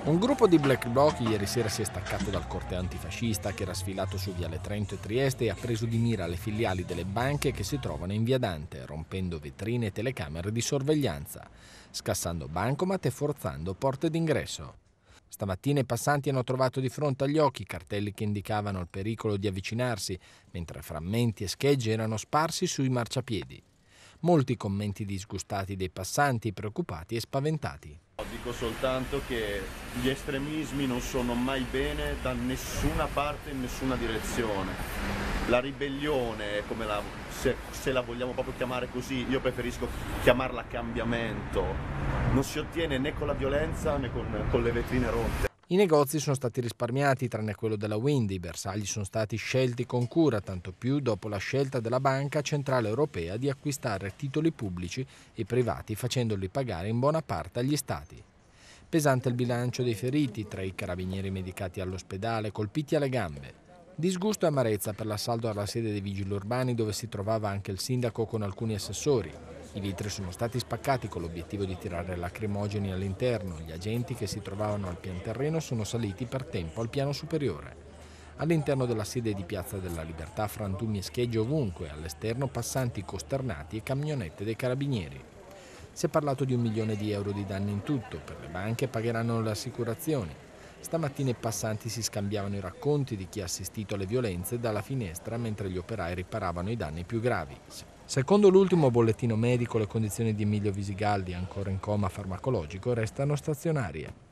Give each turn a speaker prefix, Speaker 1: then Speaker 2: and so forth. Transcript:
Speaker 1: Un gruppo di black bloc ieri sera si è staccato dal corteo antifascista che era sfilato su Viale Trento e Trieste e ha preso di mira le filiali delle banche che si trovano in Via Dante, rompendo vetrine e telecamere di sorveglianza, scassando bancomat e forzando porte d'ingresso. Stamattina i passanti hanno trovato di fronte agli occhi cartelli che indicavano il pericolo di avvicinarsi, mentre frammenti e schegge erano sparsi sui marciapiedi. Molti commenti disgustati dei passanti, preoccupati e spaventati.
Speaker 2: Dico soltanto che gli estremismi non sono mai bene da nessuna parte, in nessuna direzione. La ribellione, se la vogliamo proprio chiamare così, io preferisco chiamarla cambiamento, non si ottiene né con la violenza né con le vetrine rotte.
Speaker 1: I negozi sono stati risparmiati, tranne quello della Wind. I bersagli sono stati scelti con cura, tanto più dopo la scelta della Banca Centrale Europea di acquistare titoli pubblici e privati facendoli pagare in buona parte agli Stati. Pesante il bilancio dei feriti, tra i carabinieri medicati all'ospedale, colpiti alle gambe. Disgusto e amarezza per l'assalto alla sede dei vigili urbani dove si trovava anche il sindaco con alcuni assessori. I vetri sono stati spaccati con l'obiettivo di tirare lacrimogeni all'interno. Gli agenti che si trovavano al pian terreno sono saliti per tempo al piano superiore. All'interno della sede di Piazza della Libertà frantumi e schegge ovunque, all'esterno passanti costernati e camionette dei carabinieri. Si è parlato di 1 milione di euro di danni in tutto, per le banche pagheranno le assicurazioni. Stamattina i passanti si scambiavano i racconti di chi ha assistito alle violenze dalla finestra mentre gli operai riparavano i danni più gravi. Secondo l'ultimo bollettino medico, le condizioni di Emilio Visigaldi, ancora in coma farmacologico, restano stazionarie.